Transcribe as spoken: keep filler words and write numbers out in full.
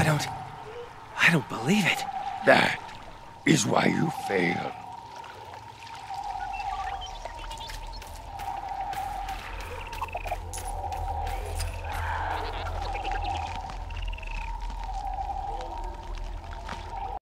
don't... I don't believe it. That is why you failed.